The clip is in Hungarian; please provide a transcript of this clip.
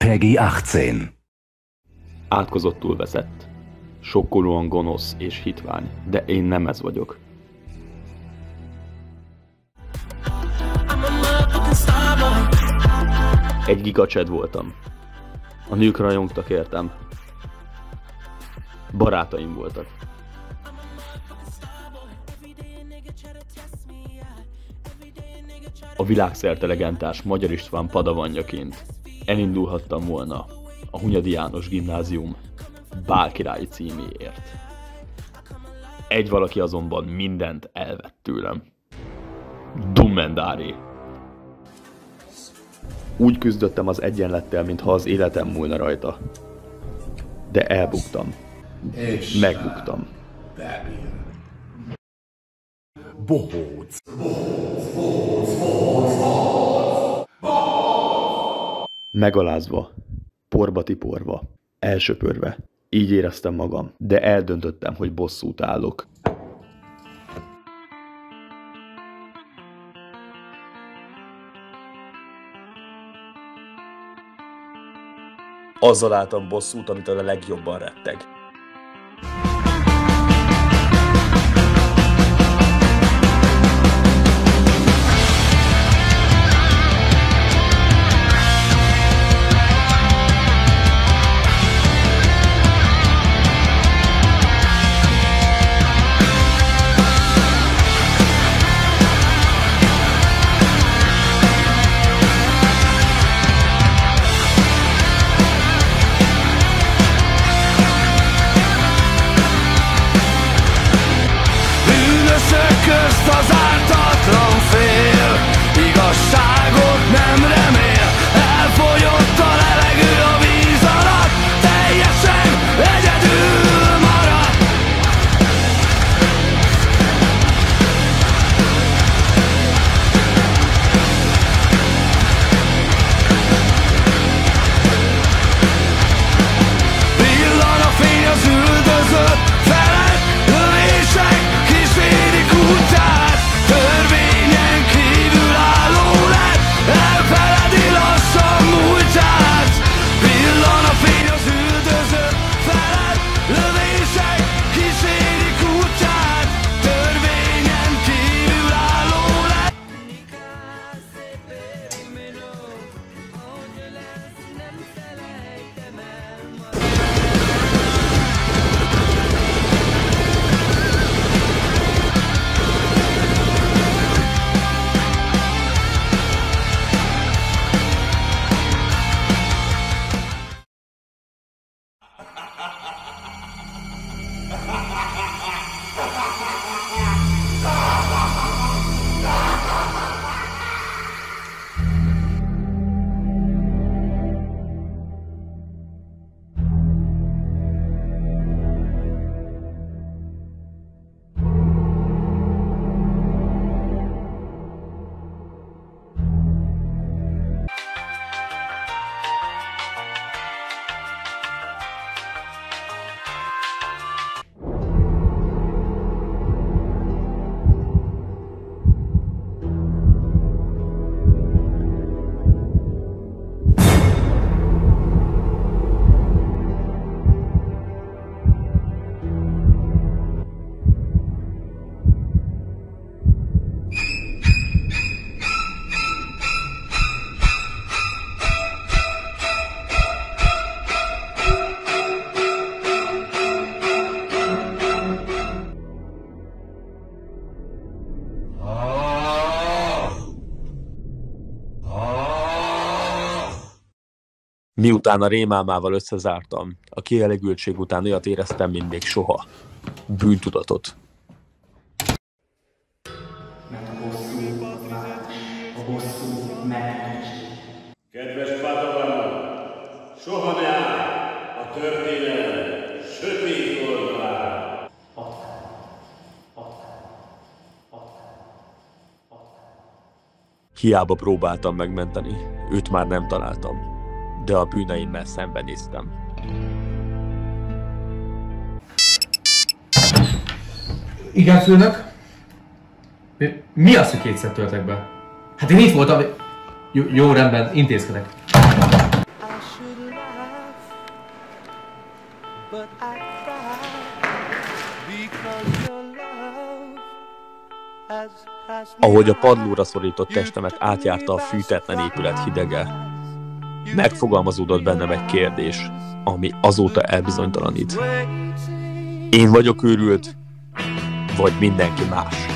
Peggy 18. Átkozottul vezett. Sokkolóan gonosz és hitvány, de én nem ez vagyok. Egy gigacsed voltam. A nők rajongtak értem. Barátaim voltak. A világszerte legendás Magyar István padavanjaként elindulhattam volna a Hunyadi János Gimnázium bálkirályi címéért. Egy valaki azonban mindent elvett tőlem. Dummendári. Úgy küzdöttem az egyenlettel, mintha az életem múlna rajta. De elbuktam. Megbuktam. Bohóc. Megalázva, porba tiporva, elsöpörve. Így éreztem magam, de eldöntöttem, hogy bosszút állok. Azzal álltam bosszút, amitől a legjobban retteg. Közt az ártatlan fél, igazságot nem remél, elfogyott a levegő a víz alatt, teljesen egyedül marad. Villan a fény az üldözött felett, lövések kísérik útját, törvényen kívül álló lett, elfeledi lassan múltját. Villan a fény az üldözött felett, lövések kísérik útját, törvényen kívül álló lett. Miután a rémálmával összezártam, a kielégültség után olyat éreztem, mint még soha. Bűntudatot. Kedves Padawan, soha ne állj a történelem sötét oldalára. Hiába próbáltam megmenteni, őt már nem találtam, de a bűneimmel szembenéztem. Igen, főnök? Mi az, hogy kétszer töltek be? Hát én itt voltam. Jó, rendben, intézkedek. Ahogy a padlóra szorított testemet átjárta a fűtetlen épület hidege, megfogalmazódott bennem egy kérdés, ami azóta elbizonytalanít. Én vagyok őrült, vagy mindenki más?